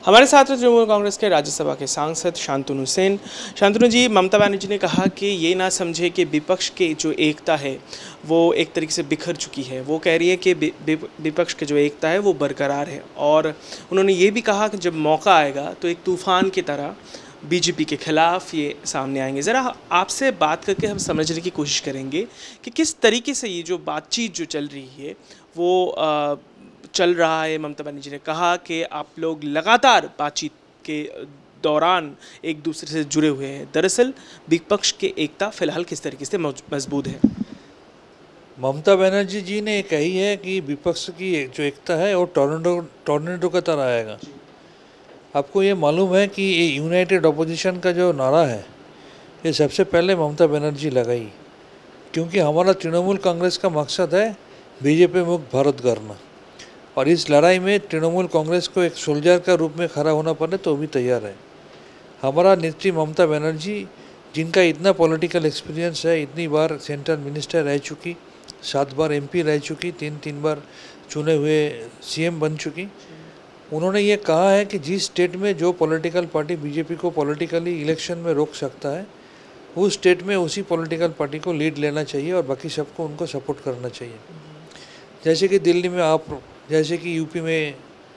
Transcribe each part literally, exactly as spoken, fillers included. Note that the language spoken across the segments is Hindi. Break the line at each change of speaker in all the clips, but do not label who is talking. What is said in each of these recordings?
हमारे साथ तृणमूल कांग्रेस के राज्यसभा के सांसद शांतनु सेन। शांतनु जी, ममता बनर्जी ने कहा कि ये ना समझे कि विपक्ष की जो एकता है वो एक तरीके से बिखर चुकी है। वो कह रही है कि विपक्ष की जो एकता है वो बरकरार है, और उन्होंने ये भी कहा कि जब मौका आएगा तो एक तूफान की तरह बीजेपी के खिलाफ ये सामने आएंगे। ज़रा आपसे बात करके हम समझने की कोशिश करेंगे कि किस तरीके से ये जो बातचीत जो चल रही है वो आ, चल रहा है। ममता बनर्जी ने कहा कि आप लोग लगातार बातचीत के दौरान एक दूसरे से जुड़े हुए हैं। दरअसल विपक्ष की एकता फिलहाल किस तरीके से मजबूत है?
ममता बनर्जी जी ने कही है कि विपक्ष की जो एकता है वो टॉर्नेडो टॉर्नेडो का तरह आएगा। आपको ये मालूम है कि ये यूनाइटेड अपोजिशन का जो नारा है ये सबसे पहले ममता बनर्जी लगाई, क्योंकि हमारा तृणमूल कांग्रेस का मकसद है बीजेपी मुक्त भारत करना, और इस लड़ाई में तृणमूल कांग्रेस को एक सोल्जर का रूप में खड़ा होना पड़े तो भी तैयार है। हमारा नेत्री ममता बनर्जी, जिनका इतना पॉलिटिकल एक्सपीरियंस है, इतनी बार सेंट्रल मिनिस्टर रह चुकी, सात बार एमपी रह चुकी, तीन तीन बार चुने हुए सीएम बन चुकी, उन्होंने ये कहा है कि जिस स्टेट में जो पॉलिटिकल पार्टी बीजेपी को पॉलिटिकली इलेक्शन में रोक सकता है उस स्टेट में उसी पॉलिटिकल पार्टी को लीड लेना चाहिए और बाकी सबको उनको सपोर्ट करना चाहिए। जैसे कि दिल्ली में आप, जैसे कि यूपी में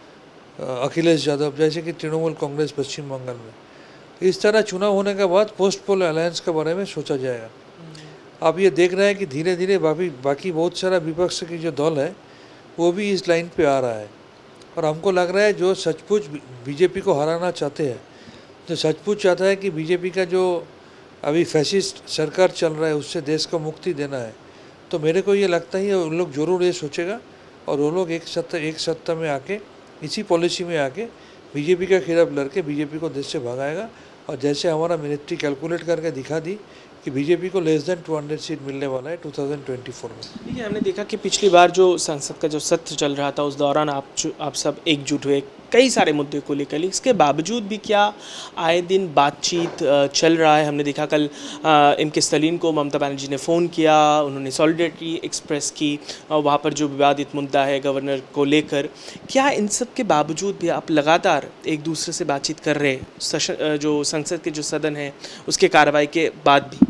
अखिलेश यादव, जैसे कि तृणमूल कांग्रेस पश्चिम बंगाल में। इस तरह चुनाव होने के बाद पोस्ट पोल अलायंस के बारे में सोचा जाएगा। आप ये देख रहे हैं कि धीरे धीरे बाकी बाकी बहुत सारा विपक्ष की जो दल है वो भी इस लाइन पे आ रहा है, और हमको लग रहा है जो सचमुच बीजेपी को हराना चाहते हैं, जो सचमुच चाहता है कि बीजेपी का जो अभी फैसिस्ट सरकार चल रहा है उससे देश को मुक्ति देना है, तो मेरे को ये लगता है उन लोग ज़रूर ये सोचेगा और वो लोग एक सत्ता एक सत्ता में आके इसी पॉलिसी में आके बीजेपी के खिलाफ लड़के बीजेपी को देश से भगाएगा। और जैसे हमारा मिनिस्ट्री कैलकुलेट करके दिखा दी कि बीजेपी को less than two hundred seat मिलने वाला है टू थाउजेंड ट्वेंटी फोर में।
देखिए, हमने देखा कि पिछली बार जो संसद का जो सत्र चल रहा था उस दौरान आप आप सब एकजुट हुए कई सारे मुद्दे को लेकर। इसके बावजूद भी क्या आए दिन बातचीत चल रहा है? हमने देखा कल एम के स्टालिन को ममता बनर्जी ने फ़ोन किया, उन्होंने सॉलिडेरिटी एक्सप्रेस की वहाँ पर जो विवादित मुद्दा है गवर्नर को लेकर। क्या इन सब के बावजूद भी आप लगातार एक दूसरे से बातचीत कर रहे हैं जो संसद के जो सदन है उसके कार्रवाई के बाद भी?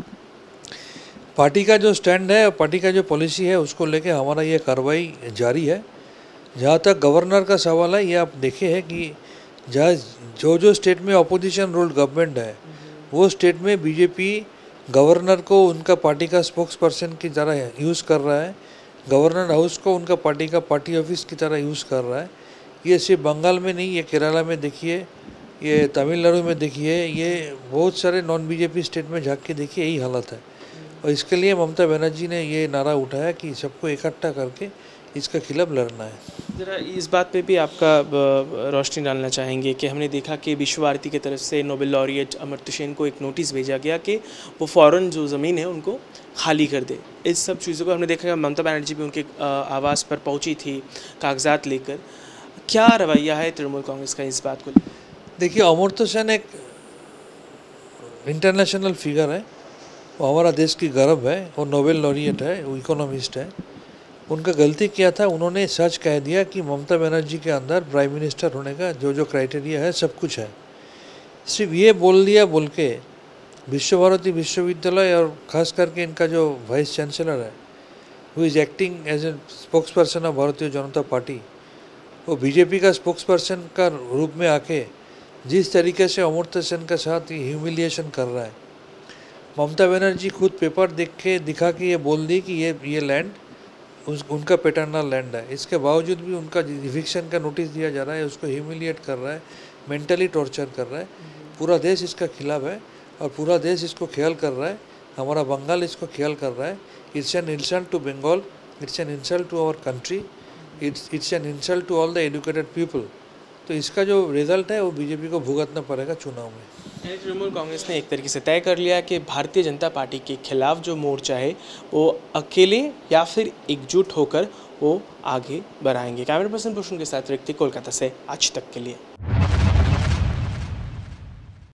पार्टी का जो स्टैंड है, पार्टी का जो पॉलिसी है उसको लेके हमारा ये कार्रवाई जारी है। जहाँ तक गवर्नर का सवाल है, ये आप देखे हैं कि जहाँ जो जो स्टेट में अपोजिशन रूल्ड गवर्नमेंट है वो स्टेट में बीजेपी गवर्नर को उनका पार्टी का स्पोक्स पर्सन की तरह यूज़ कर रहा है, गवर्नर हाउस को उनका पार्टी का पार्टी ऑफिस की तरह यूज़ कर रहा है। ये सिर्फ बंगाल में नहीं, ये केरला में देखिए, ये तमिलनाडु में देखिए, ये बहुत सारे नॉन बीजेपी स्टेट में झाँक के देखिए, यही हालत है। और इसके लिए ममता बनर्जी ने ये नारा उठाया कि सबको इकट्ठा करके इसके खिलाफ लड़ना है।
ज़रा इस बात पे भी आपका रोशनी डालना चाहेंगे कि हमने देखा कि विश्व भारती की तरफ से नोबेल लॉरिएट अमर्त्य सेन को एक नोटिस भेजा गया कि वो फ़ौरन जो ज़मीन है उनको खाली कर दे। इस सब चीज़ों को हमने देखा कि ममता बनर्जी भी उनके आवास पर पहुंची थी कागजात लेकर। क्या रवैया है तृणमूल कांग्रेस का इस बात को?
देखिए, अमर्त्य सेन एक इंटरनेशनल फिगर है, वो हमारा देश की गर्व है, वो नोबेल लॉरिएट है, वो इकोनॉमिस्ट है। उनका गलती क्या था, उन्होंने सच कह दिया कि ममता बनर्जी के अंदर प्राइम मिनिस्टर होने का जो जो क्राइटेरिया है सब कुछ है। सिर्फ ये बोल दिया बोल के विश्व भारती विश्वविद्यालय और ख़ास करके इनका जो वाइस चांसलर है वो is acting as a spokesperson of Bharatiya Janata party, वो बीजेपी का स्पोक्स पर्सन का रूप में आके जिस तरीके से अमर्त्य सेन के साथ ह्यूमिलिएशन कर रहा है। ममता बनर्जी खुद पेपर देख के दिखा के ये बोल दी कि ये ये लैंड उस उनका पैटर्नल लैंड है। इसके बावजूद भी उनका इविक्शन का नोटिस दिया जा रहा है, उसको ह्यूमिलिएट कर रहा है, मेंटली टॉर्चर कर रहा है। पूरा देश इसका खिलाफ है और पूरा देश इसको ख्याल कर रहा है, हमारा बंगाल इसको ख्याल कर रहा है। It's an insult to Bengal, it's an insult to our country, it's it's an insult to all the educated people. तो इसका जो रिजल्ट है वो बीजेपी को भुगतना पड़ेगा चुनाव में।
तृणमूल कांग्रेस ने एक तरीके से तय कर लिया कि भारतीय जनता पार्टी के खिलाफ जो मोर्चा है वो अकेले या फिर एकजुट होकर वो आगे बढ़ाएंगे। कैमरा पर्सन भूषण के साथ रिक्ति, कोलकाता से आज तक के लिए।